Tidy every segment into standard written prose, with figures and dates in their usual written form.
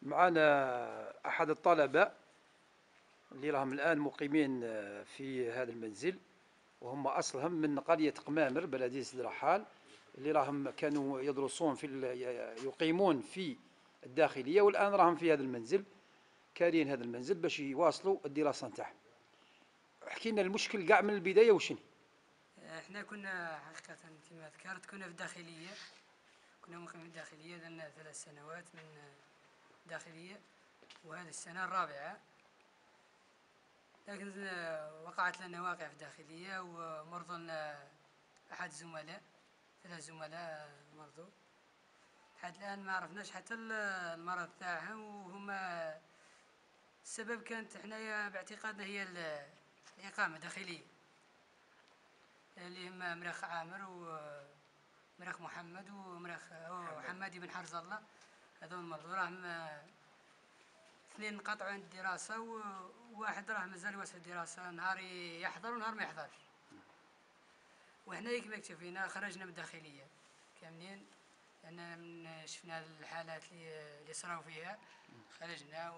معنا أحد الطلبة اللي راهم الآن مقيمين في هذا المنزل، وهم أصلهم من قرية قمامر بلدية سيدي رحال، اللي راهم كانوا يدرسون يقيمون في الداخلية، والآن راهم في هذا المنزل كارين هذا المنزل باش يواصلوا الدراسة نتاعهم. احكي لنا المشكل كاع من البداية وشنو؟ احنا كنا حقيقة كما ذكرت كنا في الداخلية، كنا مقيمين في الداخلية لنا 3 سنوات من الداخلية، وهذه السنة الرابعة. لكن وقعت لنا واقعة في الداخلية ومرض لنا أحد الزملاء، 3 زملاء مرضوا لحد الآن ما عرفناش حتى المرض تاعهم، وهما السبب كانت حنايا باعتقادنا هي الإقامة الداخلية اللي هما مريخ عامر ومريخ محمد ومريخ حمادي بن حرز الله. هذول مرضوا راهم 2 انقطعوا عن الدراسة، وواحد راه مازال يواصل الدراسة، نهار يحضر ونهار ما يحضرش. وحنا كما اكتفينا خرجنا من الداخلية كاملين، لأن من شفنا الحالات اللي صراو فيها خرجنا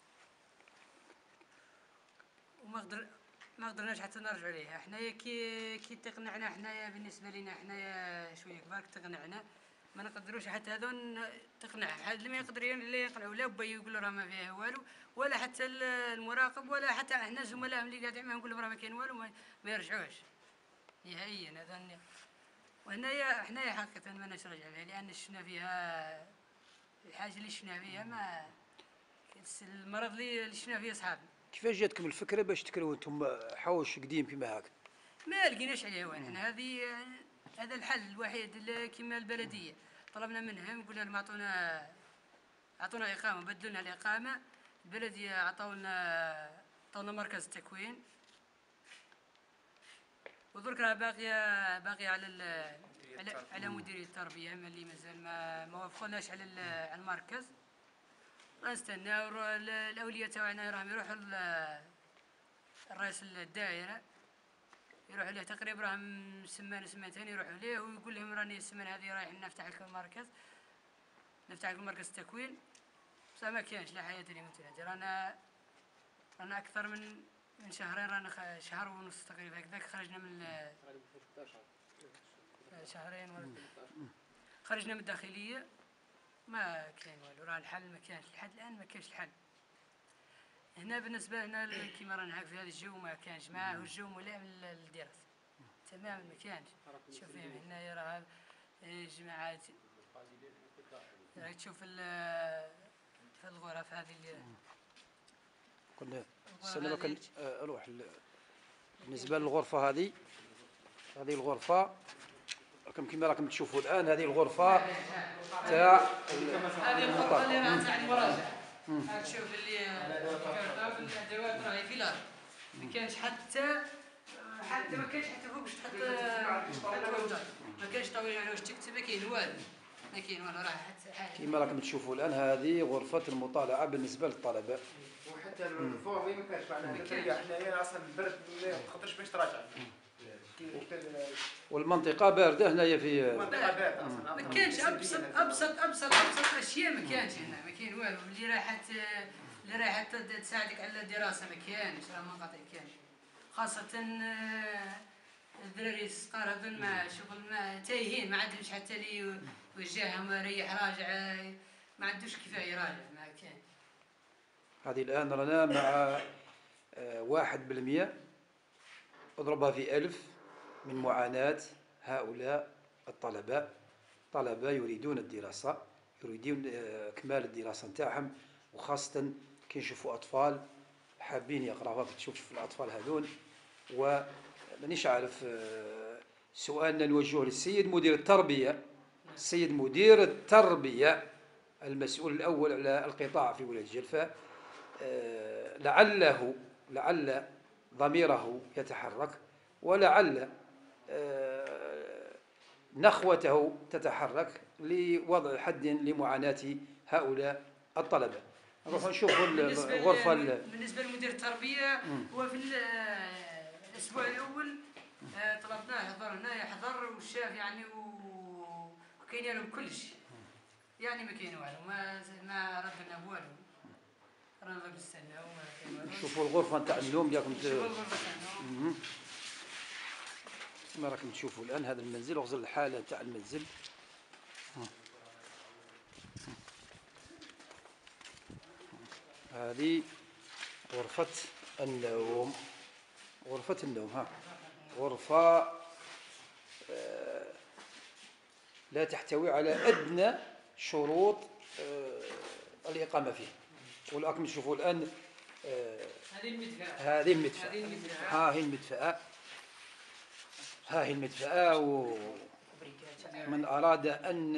ما قدرناش حتى نرجعوا ليها. حنايا كي تقنعنا، حنايا بالنسبه لنا حنايا شويه كبار تقنعنا، ما نقدروش حتى هذون تقنع حد اللي ما يقدروا لا يقنعوا لا با يقولوا راه ما فيها والو، ولا حتى المراقب، ولا حتى احنا زملائهم اللي قاعدين معاهم نقول راه ما كاين والو، ما يرجعوش نهائيا. هذا حنايا حقيقه ما نرجع لها، لان شفنا فيها الحاجه اللي شفنا فيها، ما المرض اللي شفنا فيه صحابنا. كيفاش جاتكم الفكرة باش تكرهوا انتم حوش قديم كيما هكا؟ ما لقيناش عليه وين. احنا هذا الحل الوحيد كما البلديه طلبنا منهم، قلنا لهم اعطونا اقامه، بدلوا لنا الاقامه. البلديه عطونا مركز تكوين، ودرك راه باقيه على مديريه التربيه، اللي مازال ما وافقناش على المركز. غنستناو الاولياء تاعنا راهم يروحوا الرئيس الدائره، يروحوا ليه تقريبا راهم سمانتين يروحوا ليه ويقول لهم راني السمانه هذه رايح نفتح لكم المركز، نفتح لكم مركز التكوين. بصح ما كانش لا حياه لي مثل رانا اكثر من شهرين، رانا شهر ونص تقريبا هكذاك خرجنا من شهرين ولا خرجنا من الداخليه. ما كاين والو، راه الحل ما كانش لحد الان، ما كانش الحل هنا بالنسبه لنا كيما رانا هاك في هذا الجو. ما كانش هو الجو ملائم للدراسه تماما، ما كانش. شوف هنايا راه جماعات راك تشوف في الغرف هذه اللي كنا استنى كان اروح بالنسبه للغرفه هذه الغرفه كما راكم تشوفوا الان. هذه الغرفه تاع هذه الغرفه اللي راها تاع المراجعه. راك تشوف اللي الادوات راهي في الارض، ما كانش حتى ما كانش حتى فوق باش تحط ما كانش طاوله على واش تكتب، ما كاين والو، ما كاين والو. راه حتى كما راكم تشوفوا الان هذه غرفه المطالعه بالنسبه للطلبه، وحتى الفورمي ما كانش معناها تريح. حنايا اصلا البرد ما تقدرش باش تراجع، والمنطقه بارده هنايا في المنطقه بارده اصلا. ما كانش ابسط اشياء ما كانش هنا، ما كاين والو. اللي رايحه تساعدك على الدراسه ما كانش، راه منقطع كانش. خاصه الدراري الصغار هذول ما شغل ما تايهين، ما عندهمش حتى اللي يوجههم ريح راجع، ما عندوش كفايه يراجع، ما كان. هذه الان رانا مع 1% اضربها في 1000 من معاناة هؤلاء طلبة يريدون الدراسة، يريدون إكمال الدراسة نتاعهم، وخاصة كي نشوفوا أطفال حابين يقراوا. تشوف الأطفال هذون، ومانيش عارف سؤالنا نوجهه للسيد مدير التربية. السيد مدير التربية المسؤول الأول على القطاع في ولاية جلفة، لعل ضميره يتحرك، ولعل نخوته تتحرك لوضع حد لمعاناة هؤلاء الطلبة. نروح نشوفوا الغرفة. بالنسبة لمدير التربية، هو في الأسبوع الأول طلبناه يحضر هنا، يحضر وشاف يعني وكاين لهم كل شيء، يعني ما كاين والو، ما رد لنا والو. رانا نستناو ما كاين والو. نشوفوا الغرفة نتاع النوم ديالكم. نشوفوا الغرفة تاعنا. كما راكم تشوفوا الآن هذا المنزل وغزل الحالة نتاع المنزل. هذه غرفة النوم. غرفة النوم ها غرفة لا تحتوي على أدنى شروط الإقامة فيه. ولكم تشوفوا الآن هذه المدفأة. هذه المدفأة. ها هي المدفأة. ها هي المدفأة. ومن أراد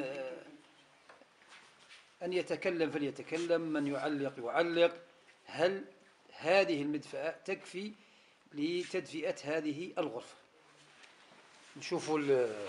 أن يتكلم فليتكلم، من يعلق يعلق. هل هذه المدفأة تكفي لتدفئة هذه الغرفة؟ نشوفوا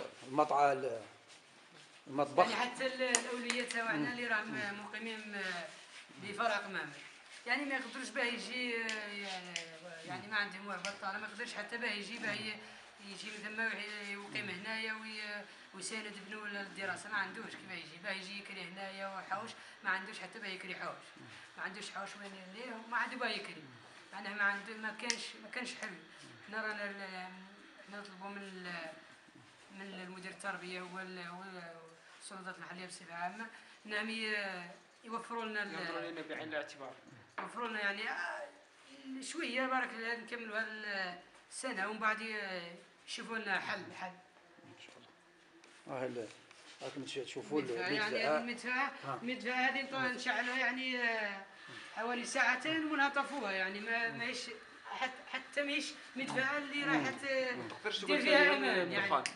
المطبخ. يعني حتى الأولياء تاعنا اللي راهم مقيمين بفرع قمامة، يعني ما يقدروش باه يجي، يعني ما عندهم واه بطاله، ما يقدرش حتى باه يجي يجي من ثم ويقيم هنايا ويساند ابنه للدراسه، ما عندوش كيف يجي باه يجي يكري هنايا وحوش، ما عندوش حتى باه يكري حوش، ما عندوش حوش وين يليه، ما عنده باه يكري، معناه ما كانش حل. حنا رانا نطلبوا من المدير التربيه والسلطات المحليه بصفه عامه انهم يوفروا لنا ينظروا لنا بعين الاعتبار. يوفروا لنا يعني شويه بارك الله نكملوا هذه السنه ومن بعد يشوفوا لنا حل. ان شاء الله. راكم تشوفوا يعني هذه المدفأة هذه نشعلها يعني حوالي ساعتين ونطفوها، يعني ماهيش حتى ماهيش مدفأة اللي راح دير فيها امان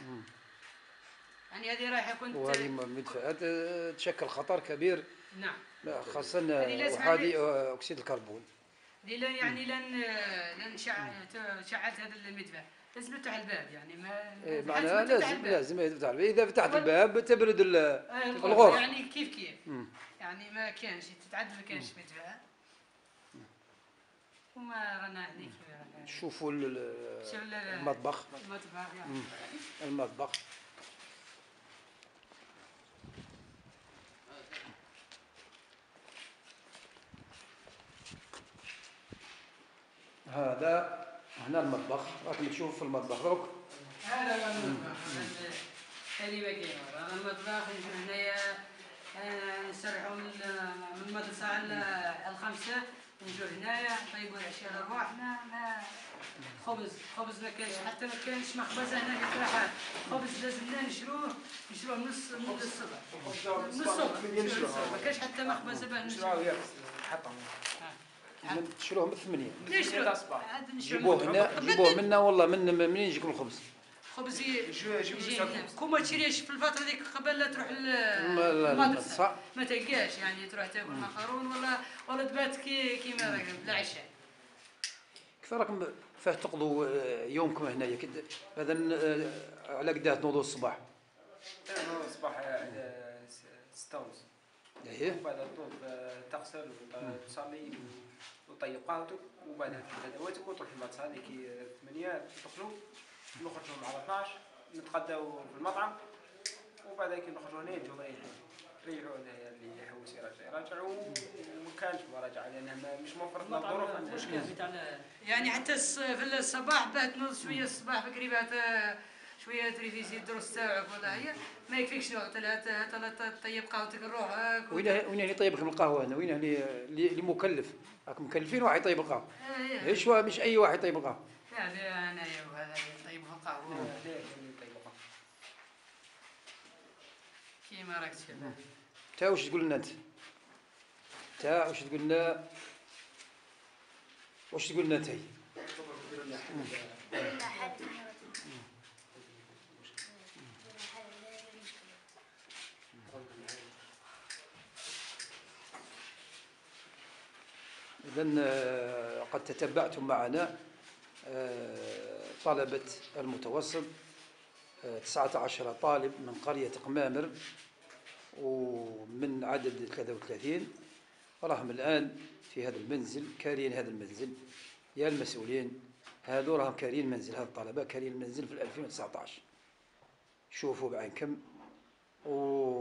يعني هذه رايحه كنت. وهذه مدفأة تشكل خطر كبير. نعم. خاصة أحادي أكسيد الكربون. يعني لن شعلت هذا المدفأة لازم نفتح الباب، يعني ما معناها لازم يفتح الباب. إذا فتحت الباب تبرد الغرفة. يعني كيف يعني ما كانش تتعدل، ما كانش مدفأة وما رانا هذيك. شوفوا المطبخ. المطبخ هذا هنا المطبخ. راكم تشوفوا في المطبخ دروك. هذا هو المطبخ. هذه مكينة. هذا المطبخ هنايا نسرحوا من المدرسة على 5 نجوا هنايا نطيبوا العشاء للروح. ما خبز ما كانش، حتى ما كانش مخبزة هنا في الراحة. خبز لازمنا نشروه من الصبح. ما كانش حتى مخبزة باه نشروه. تشروه من 8. ليش جيبوه هنا، جيبوه منا والله. منين يجيكم الخبز؟ خبز يجي كوما تشريش في الفتره ذيك قبل لا تروح للمدرسه، ما تلقاش يعني تروح تاكل مقرون ولا تبات كيما راكم العشاء. كيف راكم فاه تقضوا يومكم هنايا مثلا على قداه تنوضوا الصباح؟ نوضوا الصباح 6:30. وبعد تنوض تغسل وتصلي وطيب قهوتك وبعدها تحل ادواتك وتروح للمدرسه. هذيك 8 تدخلوا، نخرجوا مع 12 نتغداو في المطعم، وبعد كي نخرجوا هنا نجيو نريحوا اللي يحوس يراجع وما كانش مراجعه لانها مش موفرت لنا الظروف. يعني حتى في الصباح باه تنوض شويه الصباح بكري باه شويه تريفيزي الدروس تاعك ولا هي ما يكفيكش الوقت. لا تطيب قهوتك لروحك. وين يطيب لكم القهوه هنا؟ وين اللي مكلف؟ راكم مكلفين واحد يطيب القهوه. ايش مش اي واحد يطيب القهوه. لا انا وهذا يطيب القهوه كيما راك تشوف. تا واش تقول لنا انت؟ تا واش تقول لنا؟ واش تقول لنا انت؟ إذن قد تتبعتم معنا طلبة المتوسط 19 طالب من قرية قمامر ومن عدد 33 راهم الآن في هذا المنزل كارين هذا المنزل. يا المسؤولين هذو راهم كارين منزل، هذا الطلبة كارين المنزل في 2019. شوفوا بعينكم.